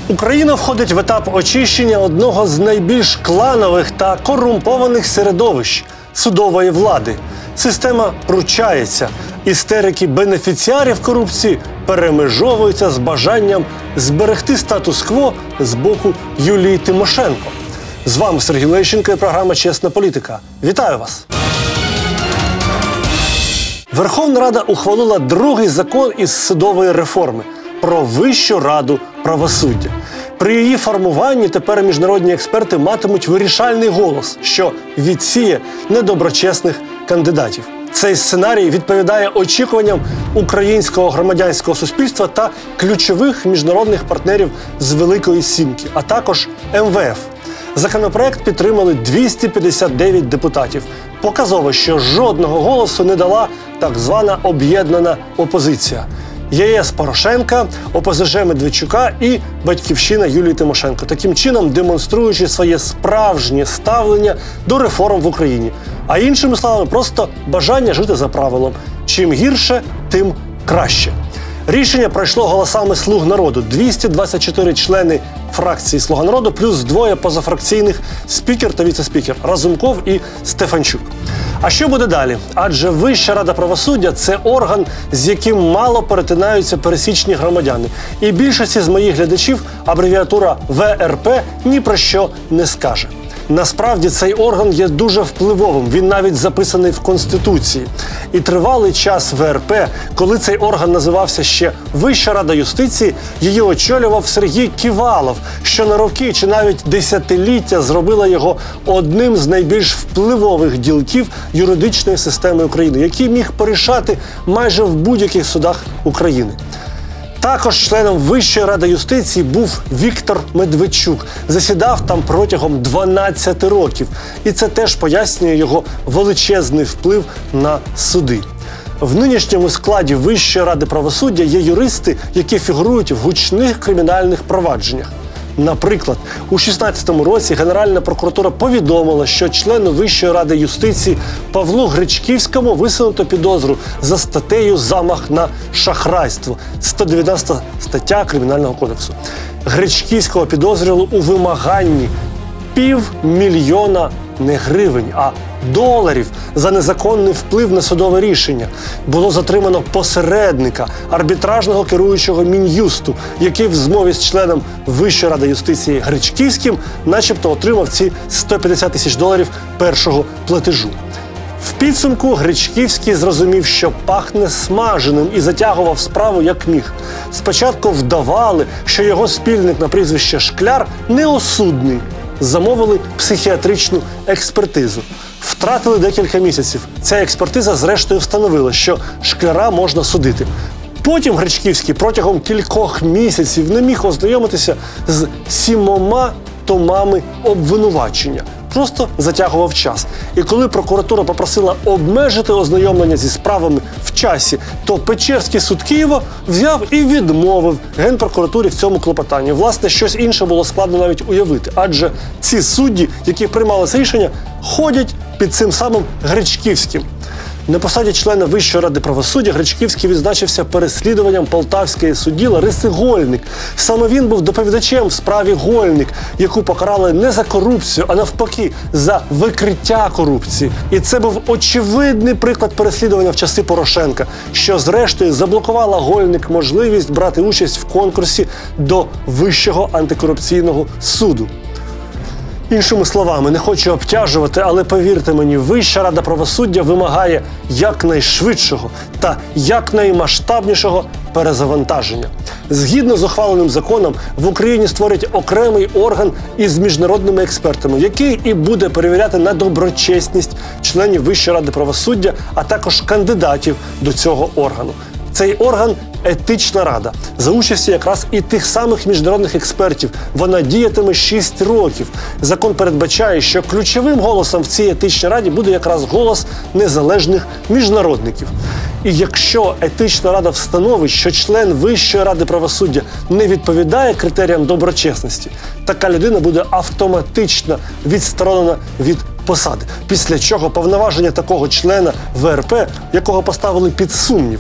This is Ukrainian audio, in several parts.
Україна входить в етап очищення одного з найбільш кланових та корумпованих середовищ – судової влади. Система пручається. Істерики бенефіціарів корупції перемежовуються з бажанням зберегти статус-кво з боку Юлії Тимошенко. З вами Сергій Лещенко і програма «Чесна політика». Вітаю вас! Верховна Рада ухвалила другий закон із судової реформи – про Вищу раду правосуддя. При її формуванні тепер міжнародні експерти матимуть вирішальний голос, що відсіє недоброчесних кандидатів. Цей сценарій відповідає очікуванням українського громадянського суспільства та ключових міжнародних партнерів з Великої Сімки, а також МВФ. Законопроект підтримали 259 депутатів. Показово, що жодного голосу не дала так звана об'єднана опозиція. ЄС Порошенка, ОПЗЖ Медведчука і Батьківщина Юлії Тимошенко, таким чином демонструючи своє справжнє ставлення до реформ в Україні. А іншими словами, просто бажання жити за правилом. Чим гірше, тим краще. Рішення пройшло голосами «Слуг народу» – 224 члени фракції «Слуга народу», плюс двоє позафракційних – спікер та віце-спікер – Разумков і Стефанчук. А що буде далі? Адже Вища рада правосуддя – це орган, з яким мало перетинаються пересічні громадяни. І більшості з моїх глядачів абревіатура ВРП ні про що не скаже. Насправді цей орган є дуже впливовим, він навіть записаний в Конституції. І тривалий час ВРП, коли цей орган називався ще Вища рада юстиції, її очолював Сергій Ківалов, що на роки чи навіть десятиліття зробила його одним з найбільш впливових ділків юридичної системи України, який міг порішати майже в будь-яких судах України. Також членом Вищої ради юстиції був Віктор Медведчук. Засідав там протягом 12 років. І це теж пояснює його величезний вплив на суди. В нинішньому складі Вищої ради правосуддя є юристи, які фігурують в гучних кримінальних провадженнях. Наприклад, у 2016 році Генеральна прокуратура повідомила, що члену Вищої ради юстиції Павлу Гречківському висунуто підозру за статтею «Замах на шахрайство» – 190 стаття Кримінального кодексу. Гречківського підозрювали у вимаганні 500 000 не гривень, а доларів за незаконний вплив на судове рішення. Було затримано посередника, арбітражного керуючого Мін'юсту, який в змові з членом Вищої ради юстиції Гречківським начебто отримав ці 150 000 доларів першого платежу. В підсумку Гречківський зрозумів, що пахне смаженим, і затягував справу як міг. Спочатку вдавали, що його спільник на прізвище Шкляр неосудний. Замовили психіатричну експертизу. Втратили декілька місяців. Ця експертиза зрештою встановила, що Шкляра можна судити. Потім Гречківський протягом кількох місяців не міг ознайомитися з 7 томами обвинувачення. Просто затягував час. І коли прокуратура попросила обмежити ознайомлення зі справами в часі, то Печерський суд Києва взяв і відмовив Генпрокуратурі в цьому клопотанні. Власне, щось інше було складно навіть уявити. Адже ці судді, які приймали це рішення, ходять під цим самим Гречківським. На посаді члена Вищої ради правосуддя Гречківський відзначився переслідуванням полтавської судді Лариси Гольник. Саме він був доповідачем в справі Гольник, яку покарали не за корупцію, а навпаки, за викриття корупції. І це був очевидний приклад переслідування в часи Порошенка, що зрештою заблокувала Гольник можливість брати участь в конкурсі до Вищого антикорупційного суду. Іншими словами, не хочу обтяжувати, але повірте мені, Вища рада правосуддя вимагає якнайшвидшого та якнаймасштабнішого перезавантаження. Згідно з ухваленим законом, в Україні створять окремий орган із міжнародними експертами, який і буде перевіряти на доброчесність членів Вищої ради правосуддя, а також кандидатів до цього органу. Цей орган – етична рада. За участі якраз і тих самих міжнародних експертів. Вона діятиме 6 років. Закон передбачає, що ключовим голосом в цій етичній раді буде якраз голос незалежних міжнародників. І якщо етична рада встановить, що член Вищої ради правосуддя не відповідає критеріям доброчесності, така людина буде автоматично відсторонена від посади. Після чого повноваження такого члена ВРП, якого поставили під сумнів,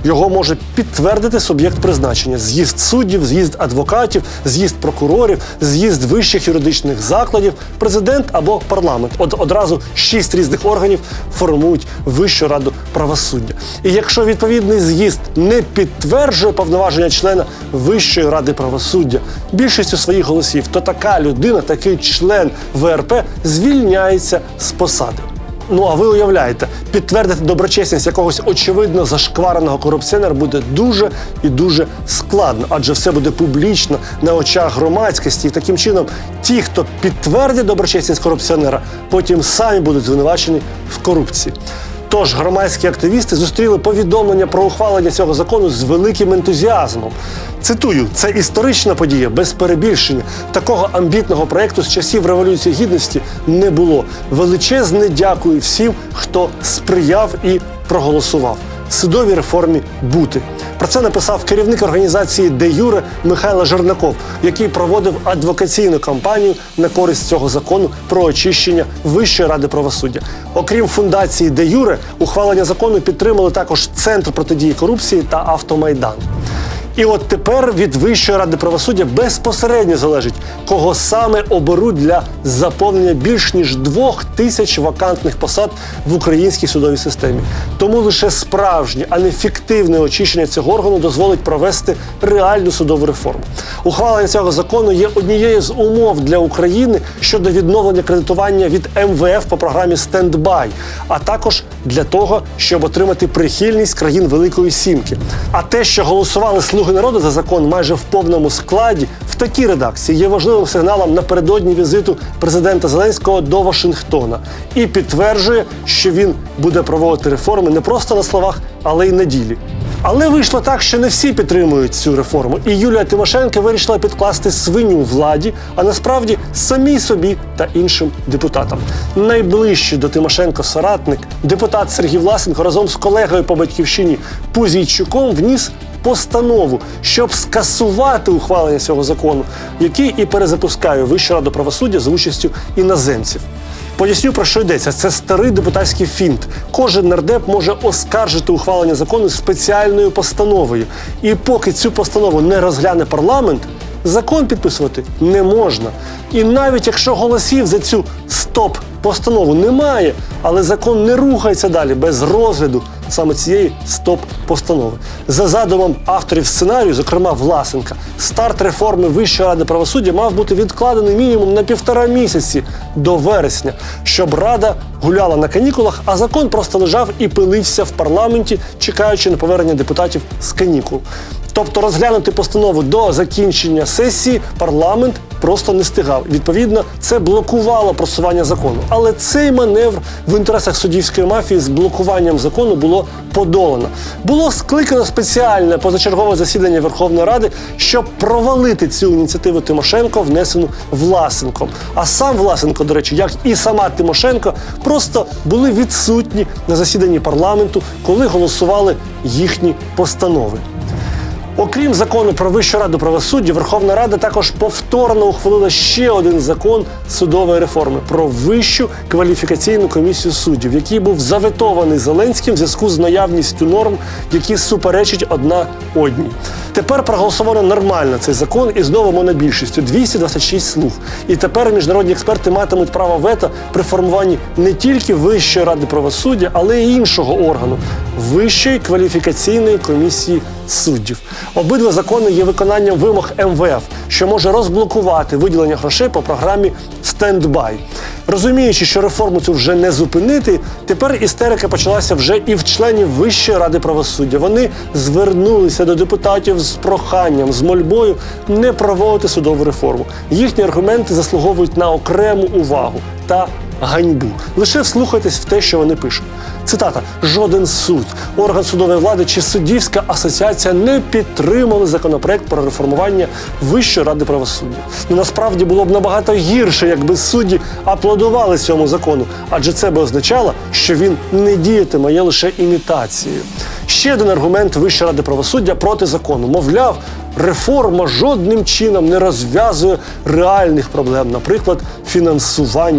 Його може підтвердити суб'єкт призначення: з'їзд суддів, з'їзд адвокатів, з'їзд прокурорів, з'їзд вищих юридичних закладів, президент або парламент. Одразу 6 різних органів формують Вищу раду правосуддя. І якщо відповідний з'їзд не підтверджує повноваження члена Вищої ради правосуддя більшістю своїх голосів, то така людина, такий член ВРП звільняється з посади. Ну а ви уявляєте, підтвердити доброчесність якогось очевидно зашквареного корупціонера буде дуже і дуже складно, адже все буде публічно, на очах громадськості, і таким чином ті, хто підтвердять доброчесність корупціонера, потім самі будуть звинувачені в корупції. Тож громадські активісти зустріли повідомлення про ухвалення цього закону з великим ентузіазмом. Цитую: «Це історична подія, без перебільшення. Такого амбітного проєкту з часів Революції Гідності не було. Величезне дякую всім, хто сприяв і проголосував. Судовій реформі бути». Про це написав керівник організації «Де Юре» Михайло Жернаков, який проводив адвокаційну кампанію на користь цього закону про очищення Вищої ради правосуддя. Окрім фундації «Де Юре», ухвалення закону підтримали також Центр протидії корупції та Автомайдан. І от тепер від Вищої ради правосуддя безпосередньо залежить, кого саме оберуть для заповнення більш ніж 2000 вакантних посад в українській судовій системі. Тому лише справжнє, а не фіктивне очищення цього органу дозволить провести реальну судову реформу. Ухвалення цього закону є однією з умов для України щодо відновлення кредитування від МВФ по програмі «Стендбай», а також для того, щоб отримати прихильність країн Великої Сімки. А те, що голосували «Слуги народу» за закон майже в повному складі, в такій редакції є важливим сигналом напередодні візиту президента Зеленського до Вашингтона і підтверджує, що він буде проводити реформи не просто на словах, але й на ділі. Але вийшло так, що не всі підтримують цю реформу, і Юлія Тимошенко вирішила підкласти свиню владі, а насправді самій собі та іншим депутатам. Найближчий до Тимошенко соратник, депутат Сергій Власенко разом з колегою по батьківщині Пузійчуком вніс постанову, щоб скасувати ухвалення цього закону, який і перезапускає Вищу раду правосуддя за участю іноземців. Поясню, про що йдеться. Це старий депутатський фінт. Кожен нардеп може оскаржити ухвалення закону спеціальною постановою. І поки цю постанову не розгляне парламент, закон підписувати не можна. І навіть якщо голосів за цю стоп-постанову немає, але закон не рухається далі без розгляду саме цієї стоп-постанови. За задумом авторів сценарію, зокрема Власенка, старт реформи Вищої ради правосуддя мав бути відкладений мінімум на 1,5 місяці до вересня, щоб Рада гуляла на канікулах, а закон просто лежав і пилився в парламенті, чекаючи на повернення депутатів з канікул. Тобто розглянути постанову до закінчення сесії парламент просто не встигав. Відповідно, це блокувало просування закону. Але цей маневр в інтересах суддівської мафії з блокуванням закону було подолано. Було скликано спеціальне позачергове засідання Верховної Ради, щоб провалити цю ініціативу Тимошенко, внесену Власенком. А сам Власенко, до речі, як і сама Тимошенко, просто були відсутні на засіданні парламенту, коли голосували їхні постанови. Окрім закону про Вищу раду правосуддя, Верховна Рада також повторно ухвалила ще один закон судової реформи – про Вищу кваліфікаційну комісію суддів, який був заветований Зеленським в зв'язку з наявністю норм, які суперечать одна одній. Тепер проголосовано нормально цей закон і знову монобільшістю – 226 слуг. І тепер міжнародні експерти матимуть право вето при формуванні не тільки Вищої ради правосуддя, але й іншого органу – Вищої кваліфікаційної комісії суддів. Обидва закони є виконанням вимог МВФ, що може розблокувати виділення грошей по програмі «Стендбай». Розуміючи, що реформу цю вже не зупинити, тепер істерика почалася вже і в членів Вищої ради правосуддя. Вони звернулися до депутатів з проханням, з мольбою не проводити судову реформу. Їхні аргументи заслуговують на окрему увагу та ганьбу. Лише вслухайтесь в те, що вони пишуть. Цитата: «Жоден суд, орган судової влади чи суддівська асоціація не підтримали законопроект про реформування Вищої ради правосуддя». Насправді було б набагато гірше, якби судді аплодували цьому закону, адже це би означало, що він не діятиме, є лише імітацією. Ще один аргумент Вищої ради правосуддя проти закону. Мовляв, реформа жодним чином не розв'язує реальних проблем, наприклад, фінансування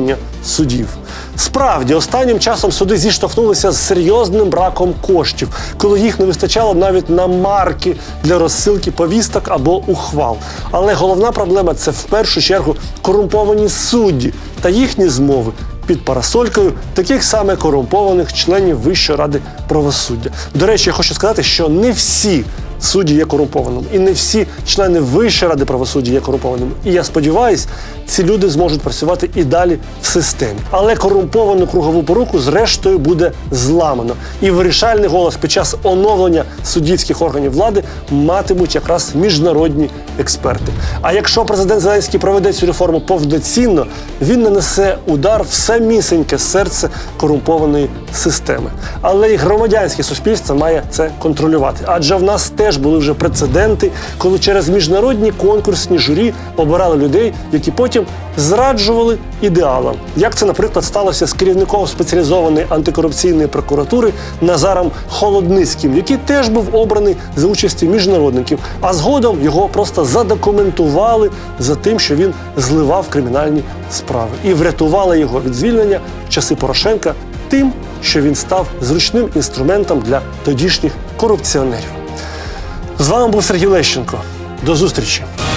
судів. Справді, останнім часом суди зіштовхнулися з серйозним браком коштів, коли їх не вистачало навіть на марки для розсилки повісток або ухвал. Але головна проблема – це в першу чергу корумповані судді та їхні змови під парасолькою таких саме корумпованих членів Вищої ради правосуддя. До речі, я хочу сказати, що не всі судді є корумпованими. І не всі члени Вищої ради правосуддя є корумпованими. І я сподіваюся, ці люди зможуть працювати і далі в системі. Але корумповану кругову поруку зрештою буде зламано. І вирішальний голос під час оновлення суддівських органів влади матимуть якраз міжнародні експерти. А якщо президент Зеленський проведе цю реформу повноцінно, він нанесе удар в самісіньке серце корумпованої системи. Але і громадянське суспільство має це контролювати. Адже в нас теж були вже прецеденти, коли через міжнародні конкурсні журі обирали людей, які потім зраджували ідеалам. Як це, наприклад, сталося з керівником спеціалізованої антикорупційної прокуратури Назаром Холодницьким, який теж був обраний за участі міжнародників, а згодом його просто задокументували за тим, що він зливав кримінальні справи. І врятували його від звільнення в часи Порошенка тим, що він став зручним інструментом для тодішніх корупціонерів. З вами був Сергій Лещенко. До зустрічі!